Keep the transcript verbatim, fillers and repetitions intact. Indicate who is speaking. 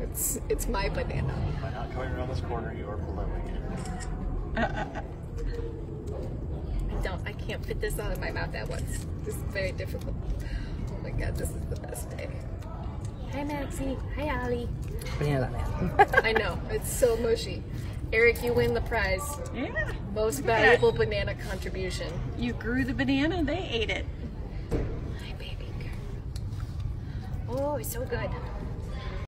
Speaker 1: It's it's my banana.
Speaker 2: By not coming around this corner, you are blowing it.
Speaker 1: Uh, uh, uh. I don't. I can't fit this out of my mouth at once. This is very difficult. Oh my god, this is the best day. Hi Maxi. Hi Ollie.
Speaker 3: Banana man.
Speaker 1: I know. It's so mushy. Eric, you win the prize.
Speaker 4: Yeah.
Speaker 1: Most valuable banana contribution.
Speaker 4: You grew the banana, they ate it.
Speaker 1: Hi baby. Oh, it's so good.